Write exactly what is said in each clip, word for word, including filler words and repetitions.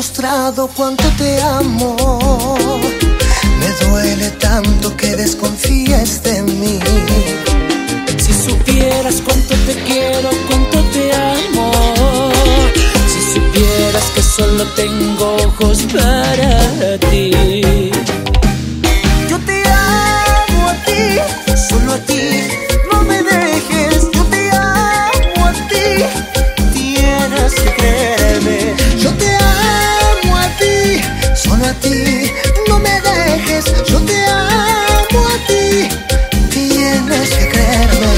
demostrado cuánto te amo. Me duele tanto que desconfíes de mí. Si supieras cuánto te quiero, cuánto te amo. Si supieras que solo tengo ojos para ti. Yo te amo a ti, solo a ti. No me dejes, yo te amo a ti. Tienes que creerme. Yo te amo a ti, solo a ti. No me dejes, yo te amo a ti. Tienes que creerme.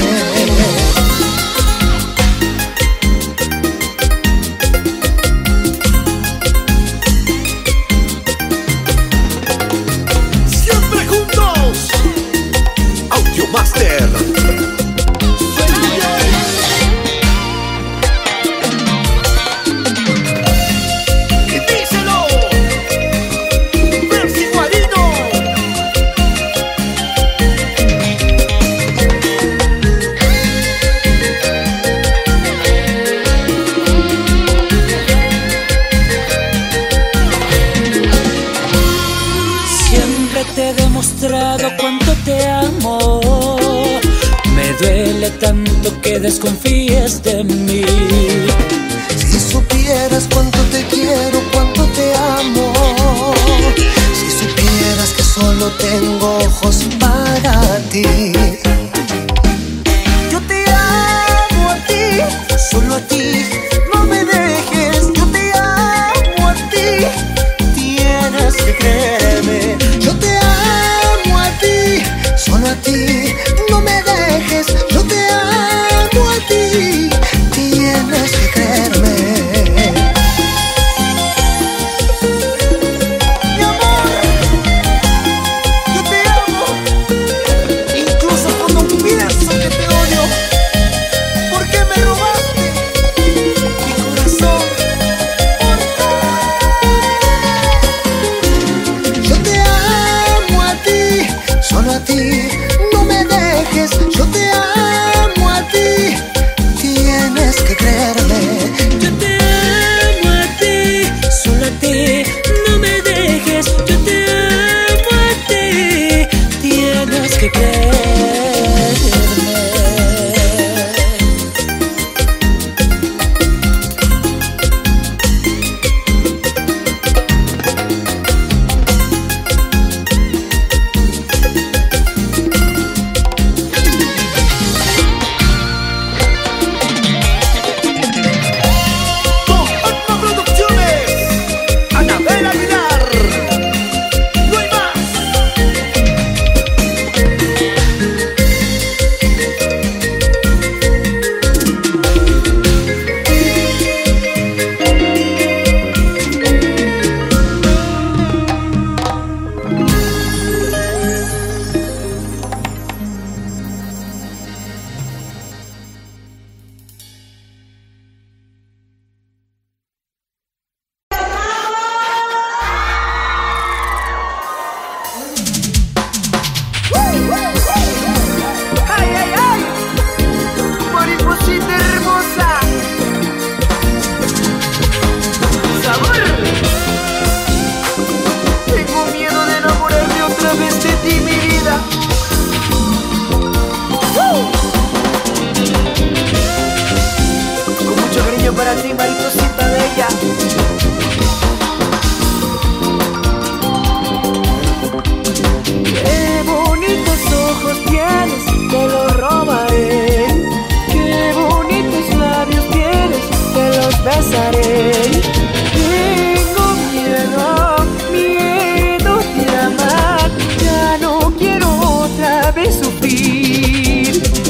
Siempre juntos. Audiomaster. Y díselo. Percy Guarino. Siempre te he demostrado cuánto te amo. Me duele tanto que desconfíes de mí. Si supieras cuánto te quiero, cuánto te amo. Si supieras que solo tengo ojos para ti. Yo te amo a ti, solo a ti. No me dejes, yo te amo a ti. Tienes que creerme. Yo te amo a ti, solo a ti. No me dejes, yo te amo a ti. Tienes que creerme. Mi amor, yo te amo. Incluso cuando pienso que te odio. ¿Por qué me robaste mi corazón? Yo te amo a ti, solo a ti. No me dejes, yo te amo a ti. Tienes que creerme. Yo te amo a ti, solo a ti. No me dejes, yo te amo a ti. Tienes que creerme. Con Atma Producciones. Anabel Aguilar. No hay más. ¡Ay, ay, ay! Mariposita hermosa. ¡Sabor! Tengo miedo de enamorarme otra vez de ti, mi vida. Con mucho cariño para ti, mariposita bella. Qué bonitos ojos tienes, te los robaré. Qué bonitos labios tienes, te los besaré. Tengo miedo, miedo de amar. Ya no quiero otra vez sufrir.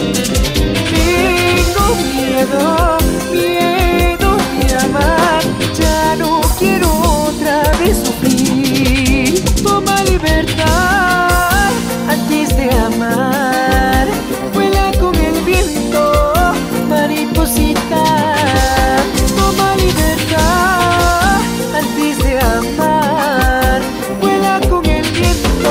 Tengo miedo, miedo de amar. Ya no quiero otra vez sufrir. Toma libertad antes de amar. Vuela con el viento, mariposita. Toma libertad antes de amar. Vuela con el viento,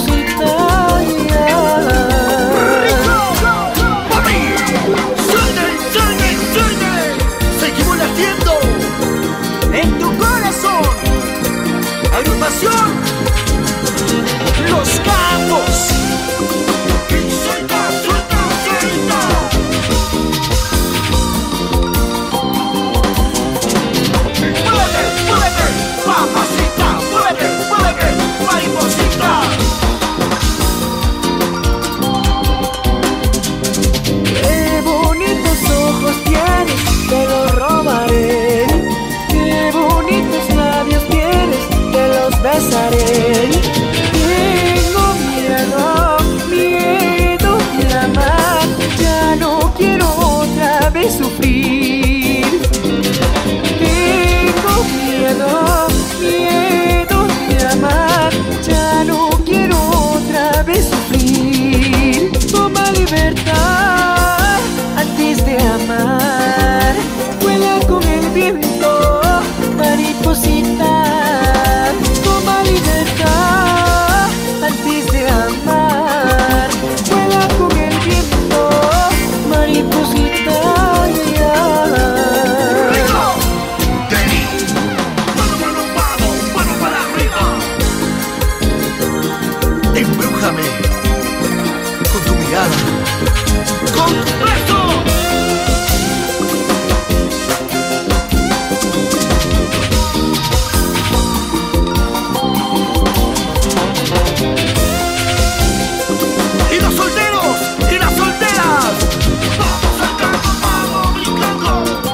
mariposita. Suena el libertad antes de amar. Vuela con el viento, mariposita. Toma libertad antes de amar. Vuela con el viento, mariposita. Embrújame con tu mirada, con tu beso. Y los solteros y las solteras, vamos al campo, vamos brincando.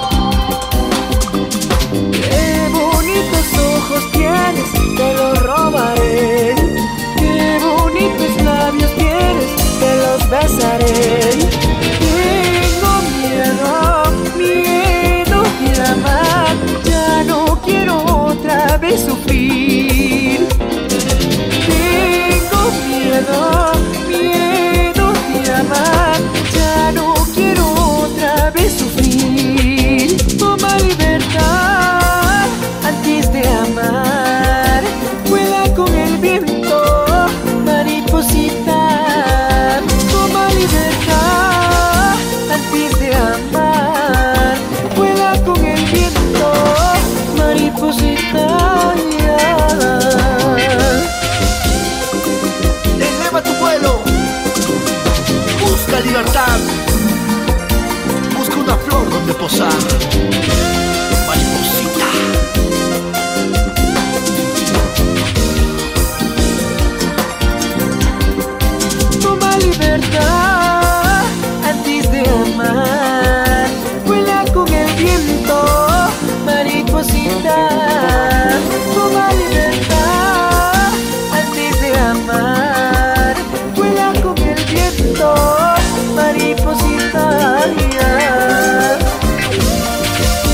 Qué bonitos ojos tienes, te los robaré. Qué bonitos labios tienes, te los besaré. Tengo miedo, miedo de amar. Ya no quiero otra vez sufrir. Tengo miedo, miedo de amar. Ya no quiero otra vez sufrir. Toma libertad antes de amar. Vuela con el viento, mariposita. Toma libertad antes de amar. Vuela con el viento, mariposita. Eleva tu vuelo, busca libertad, busca una flor donde posar, mariposita. Toma libertad antes de amar. Vuela con el viento, mariposita. Toma libertad antes de amar. Vuela con el viento, mariposita.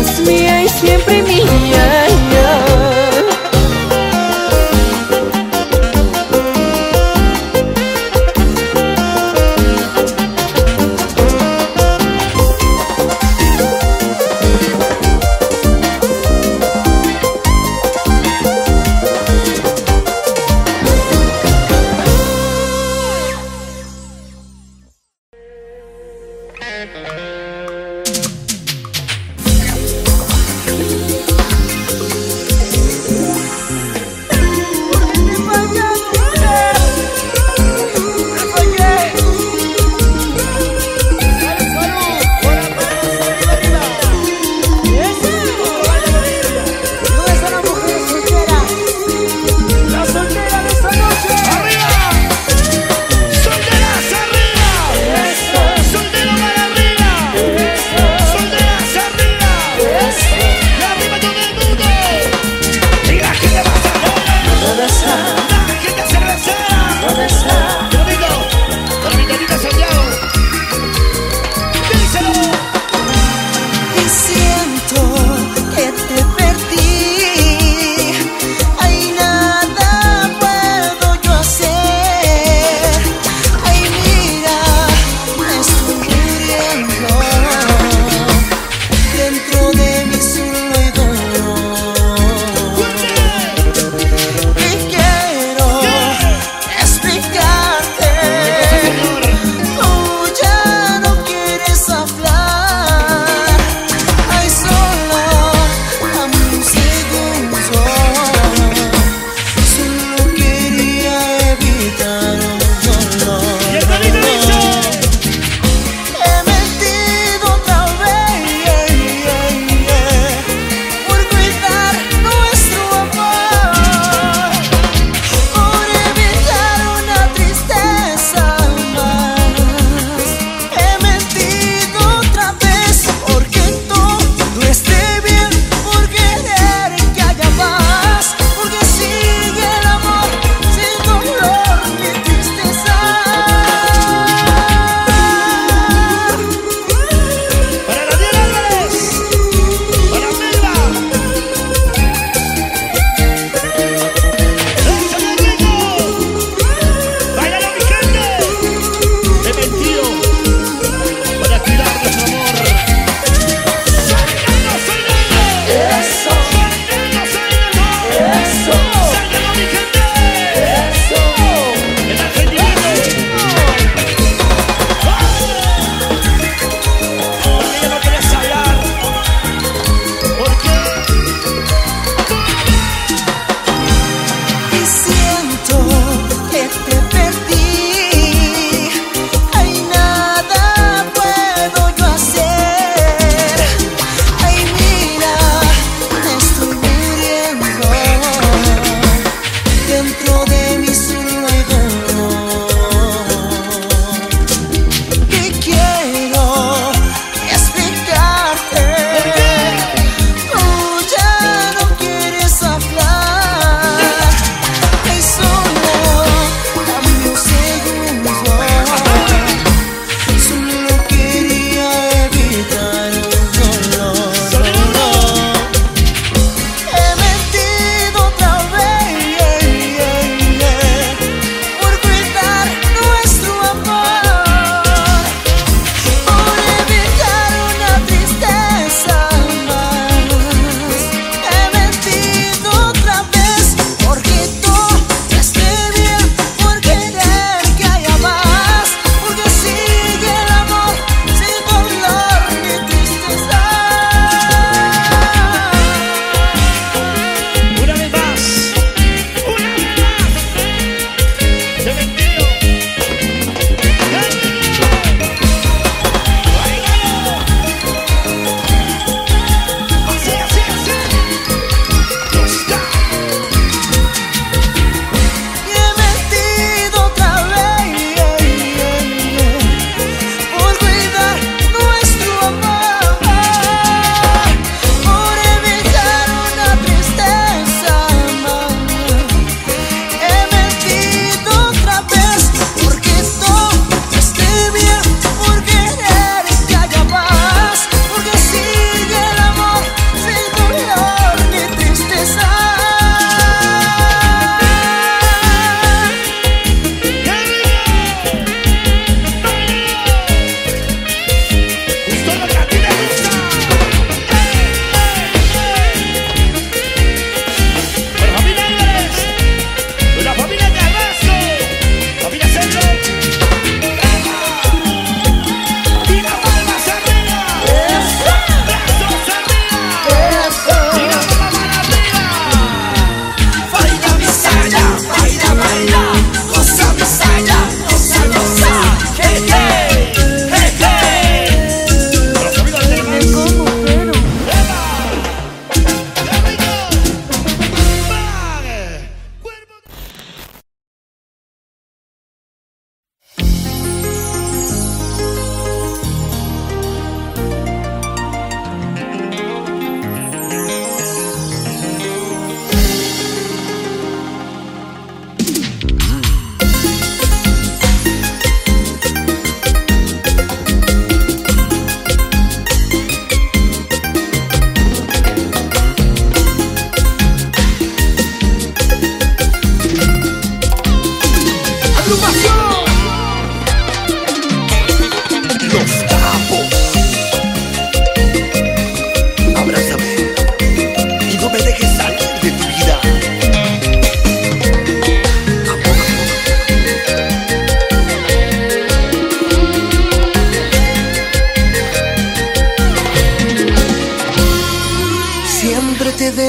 serás mía y siempre mía.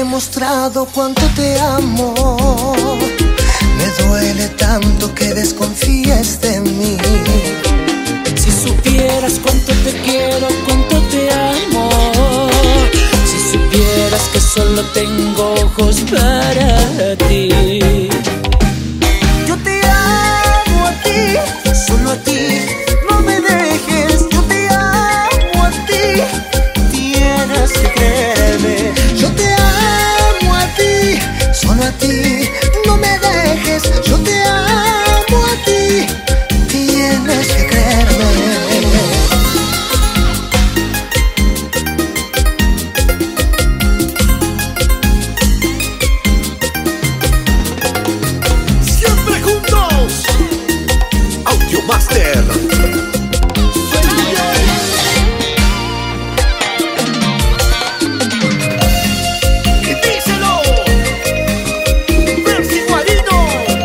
demostrado cuánto te amo. Me duele tanto que desconfíes de mí. Si supieras cuánto te quiero, cuánto te amo. Si supieras que solo tengo ojos para ti. Yo te amo a ti, solo a ti. No me dejes, yo te amo a ti. Tienes que creerme. Yo te amo a ti, solo a ti. No me dejes, yo te amo a ti. Tienes que creerme. Siempre juntos. Audiomaster. Y díselo. Percy Guarino.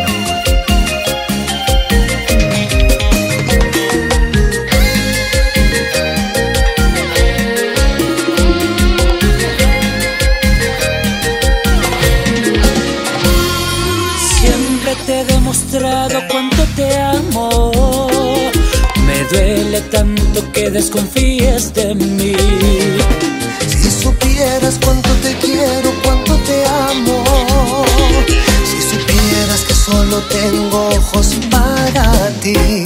Siempre te he demostrado cuánto te amo. Me duele tanto que desconfíes de mí. Si supieras cuánto te quiero, cuánto te amo. Si supieras que solo tengo ojos para ti.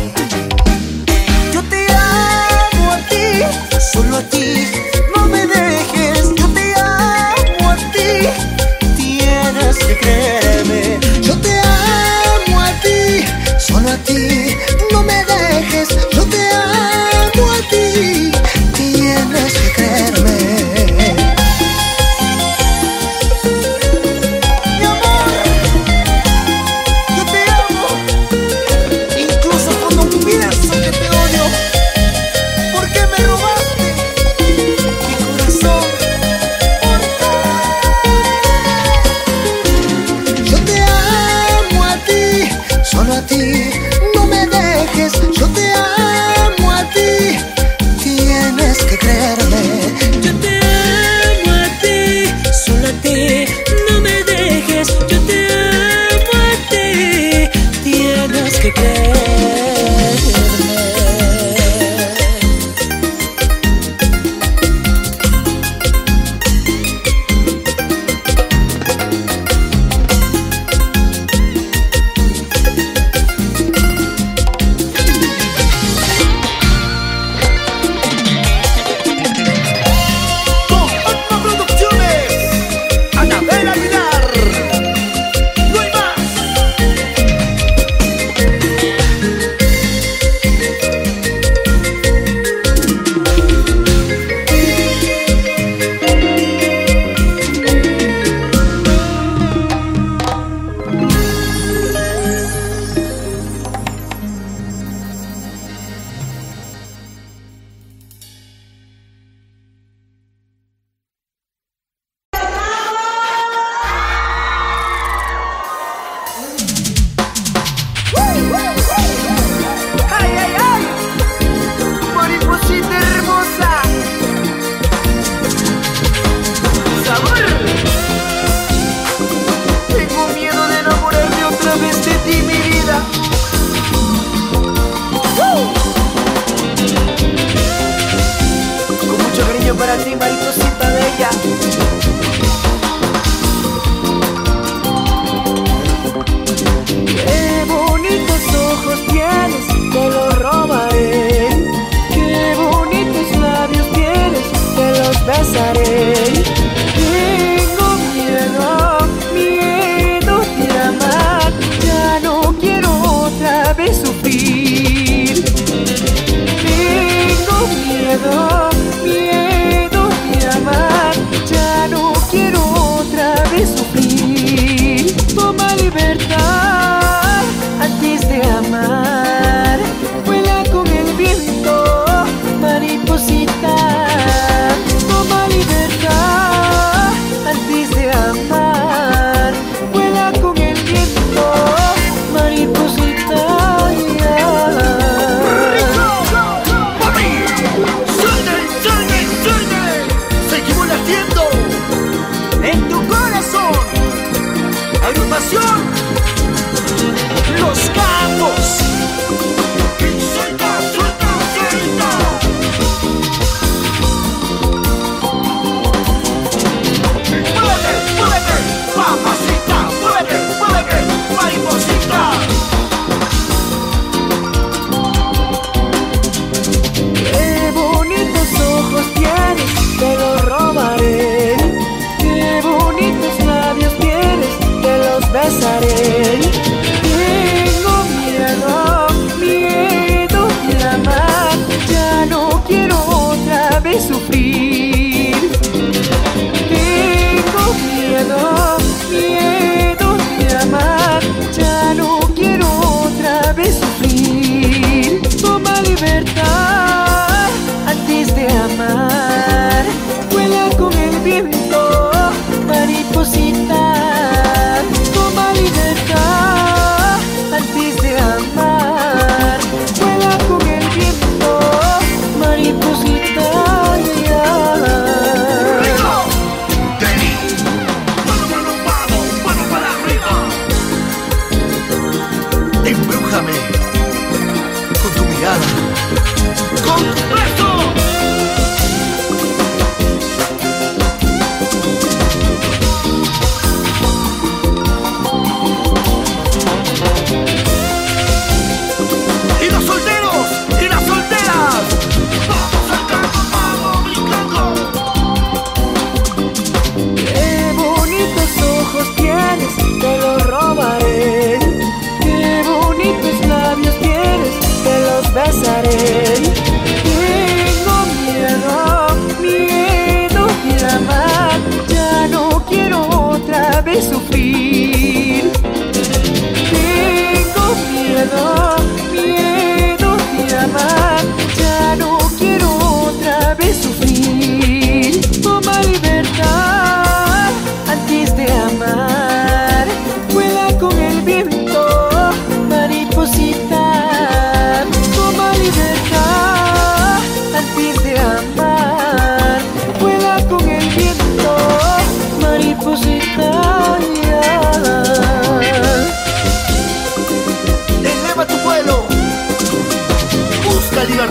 Yo te amo a ti, solo a ti. No me dejes, yo te amo a ti. Tienes que creerme. Yo te amo a ti, solo a ti. No me dejes, yo te amo a ti. Tienes que creerme. Mi amor, yo te amo, incluso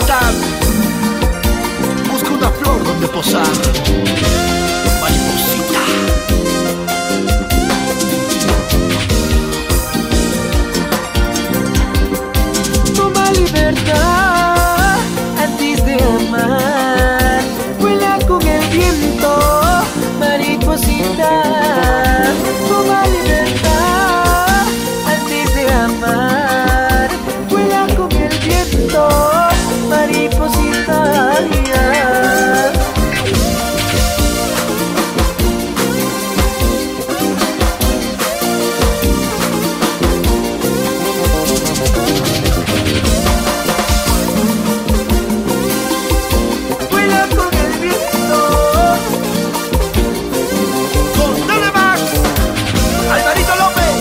cantan. Busca una flor donde posar. Mariposita. Toma libertad antes de amar. Vuela con el viento, mariposita. Toma libertad antes de amar. Vuela con el viento, mariposita. Vuela con el viento. Con Telemax, Alvarito López.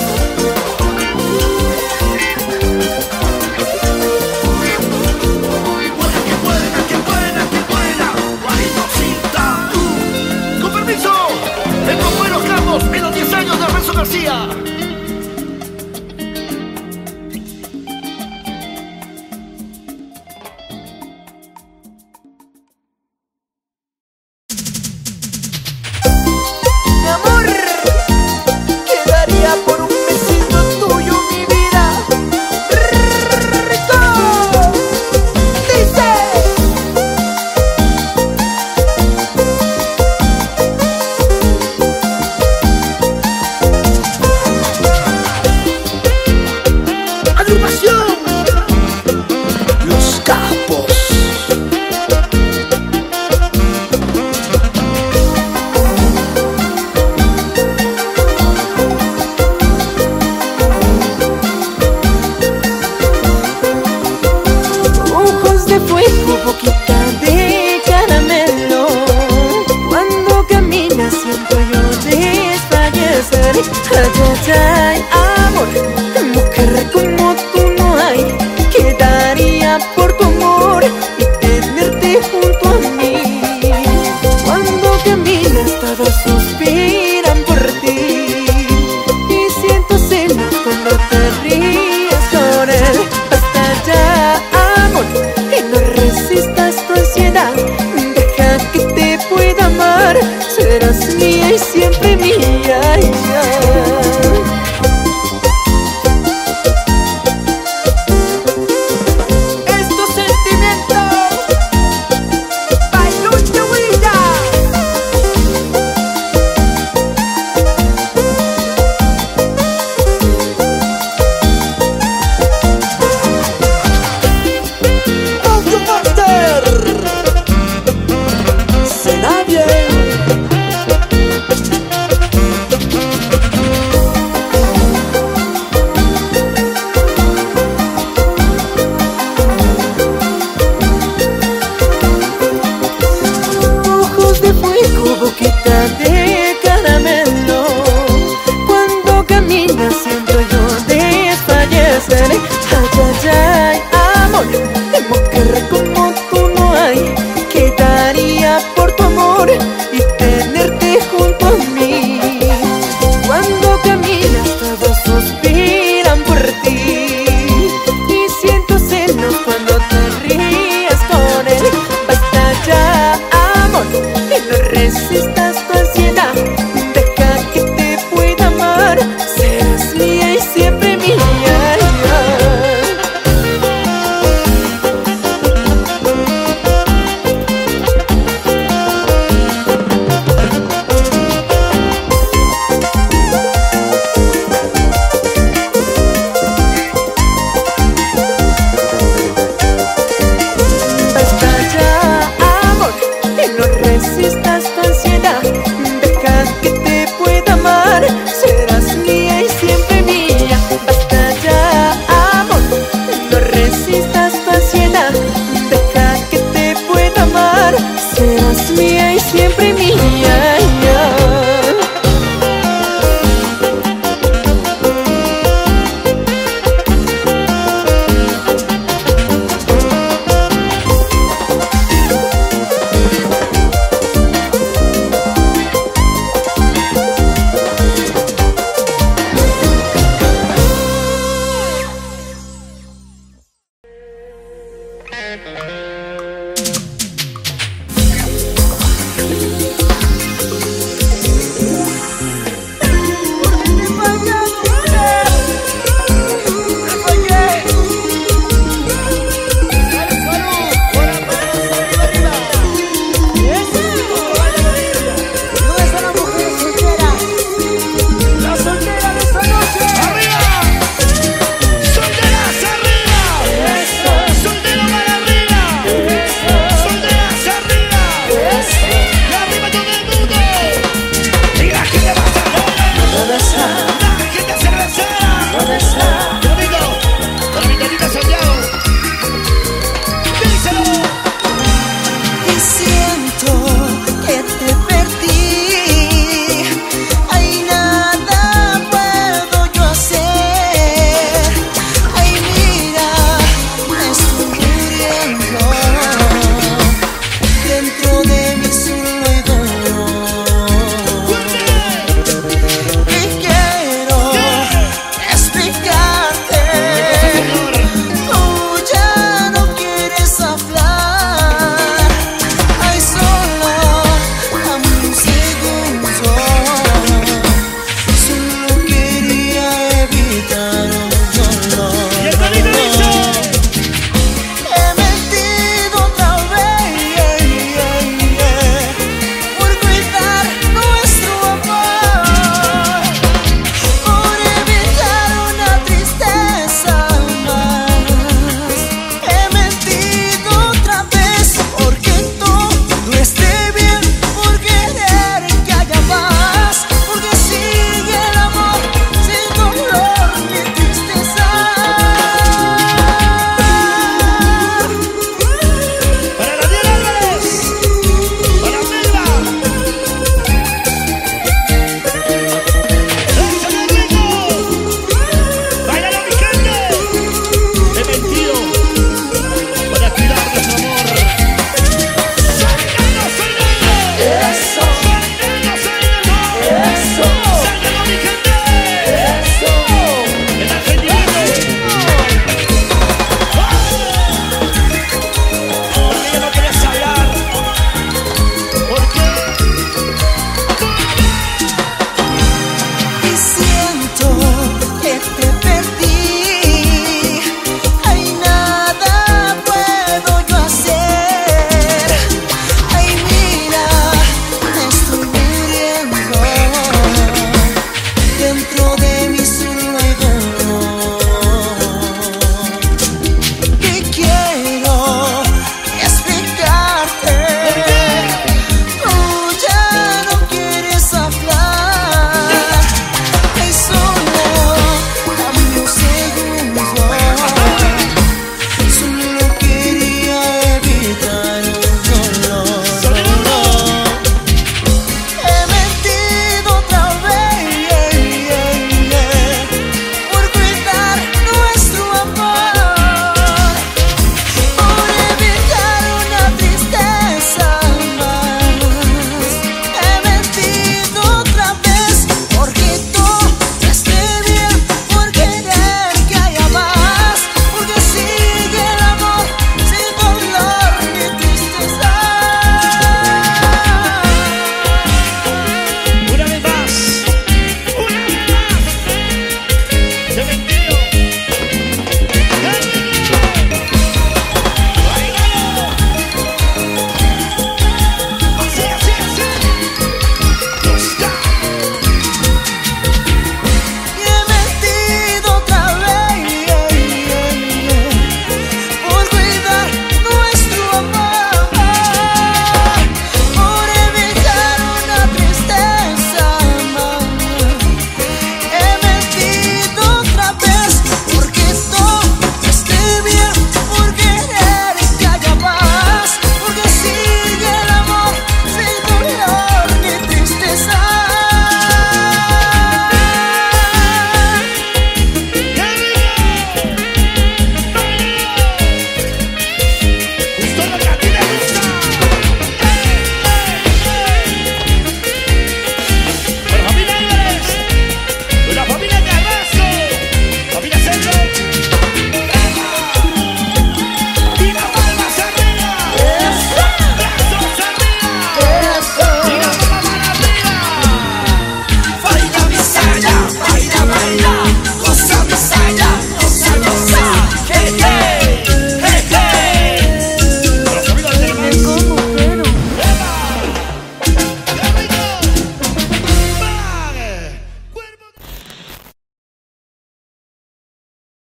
Buena, que buena, que buena, que buena. Mariposita. Uh. Con permiso, el compañero Carlos en los diez años de Renzo García. Mi amor, quedaría por un besito tuyo mi vida. Rico, dice. Agrupación Los Capos. Ojos de fuego, boquita